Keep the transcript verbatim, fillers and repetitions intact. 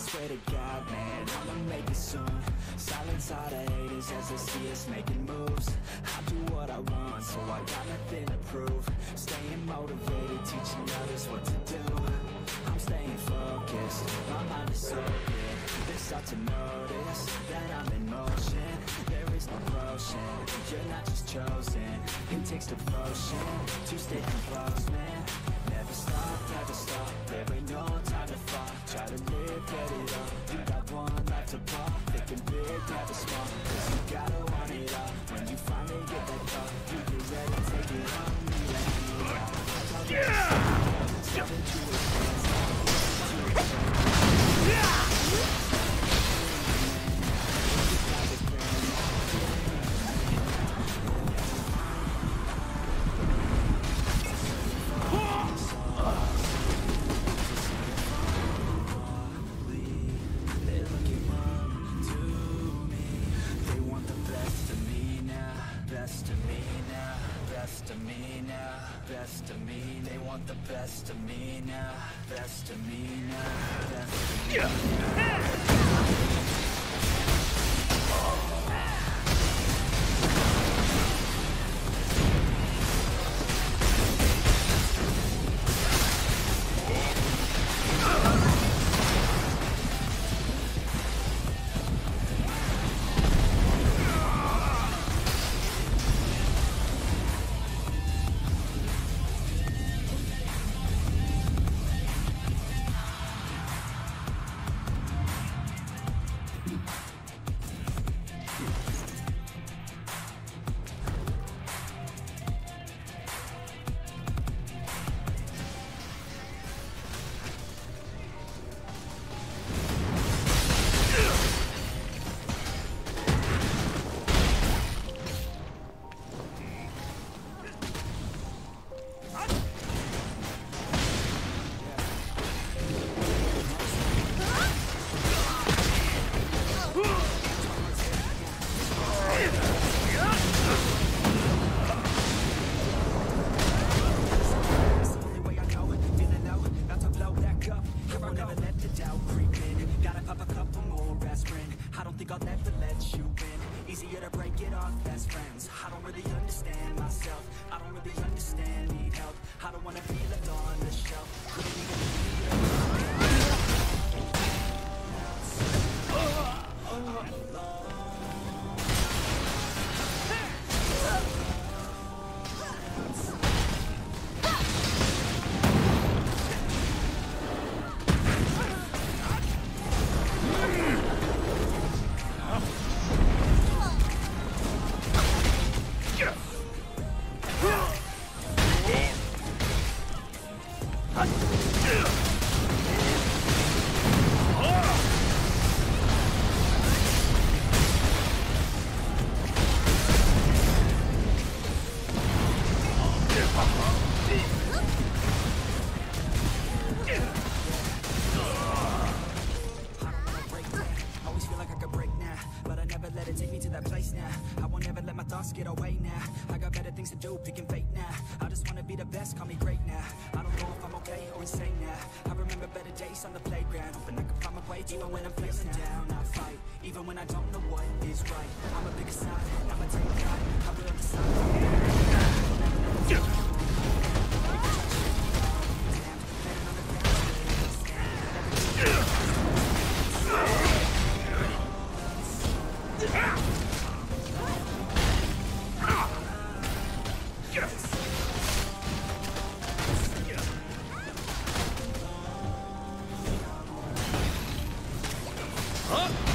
swear to God, man, I'ma make it soon. Silence all the haters as they see us making moves. I do what I want, so I got nothing to prove. Staying motivated, teaching others what to do. I'm staying focused, my mind is so clear. They start to notice that I'm in motion. There is no potion, you're not just chosen. It takes devotion to stay composed, man. Never stop, never stop, there ain't no time to fall. Try to live, get it up, you got one life to pop. Thinking big, never small, cause you gotta want it all. When you finally get that call, you get ready, take it on. Yeah! Best of me now, best of me now, best of me. They want the best of me now, best of me now, best of me now. I'll never let you in. Easier to break it off best friends. I don't really understand myself. I don't really understand, need help. I don't wanna be left on the shelf. Couldn't even be get away now. I got better things to do, picking fate now. I just wanna be the best, call me great now. I don't know if I'm okay or insane now. I remember better days on the playground, hoping I can find my way. Even when I'm feeling down, I fight. Even when I don't know what is right, I'ma pick a side, I'ma take pride. I will decide. Huh?